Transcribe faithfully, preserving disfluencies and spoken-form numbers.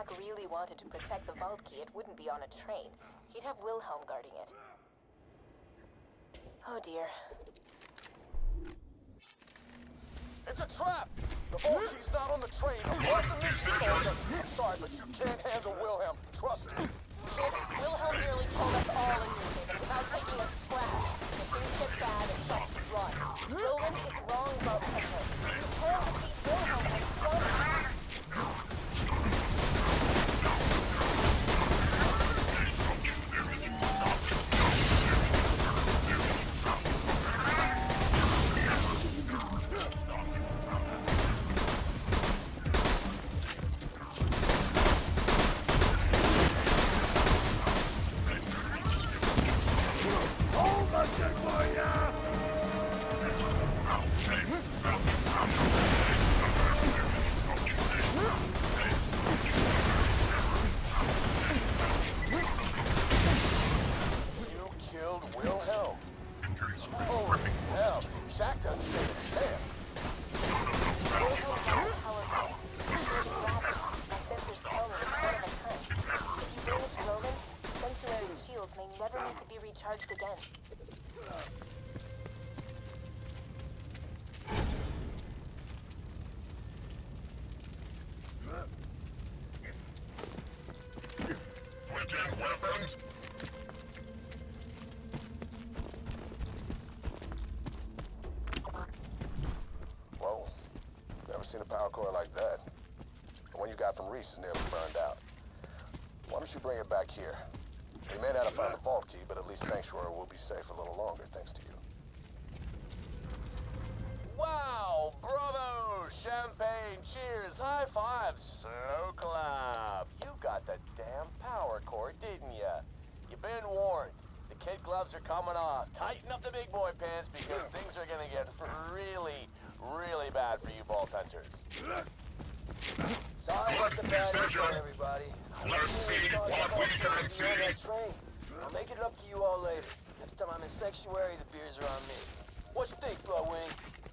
Clark really wanted to protect the vault key, it wouldn't be on a train. He'd have Wilhelm guarding it. Oh dear. It's a trap! The vault key's not on the train. Abort the mission, soldier. I'm sorry, but you can't handle Wilhelm. Trust me. Kid, Wilhelm nearly killed us all in New Haven without taking a scratch. When things get bad, just run. Roland is wrong about Hunter. You can defeat Wilhelm, I promise you. Jack doesn't stand a chance. Wilhelm dropped a power core. Short of gravity. My sensors tell me it's one of a kind. If you bring it to Roland, the Sanctuary's shields may never need to be recharged again. Switching weapons! Never seen a power core like that. The one you got from Reese is nearly burned out. Why don't you bring it back here? We may not have found the vault key, but at least Sanctuary will be safe a little longer thanks to you. Wow! Bravo! Champagne, cheers, high five, so clap! You got the damn power core, didn't ya? You've been warned. The kid gloves are coming off. Tighten up the big boy pants because things are gonna get really, really bad for you Vault Hunters. Sorry about the bad info, everybody. Let's see what we can see. On that train. I'll make it up to you all later. Next time I'm in Sanctuary, the beers are on me. What you think, Bloodwing?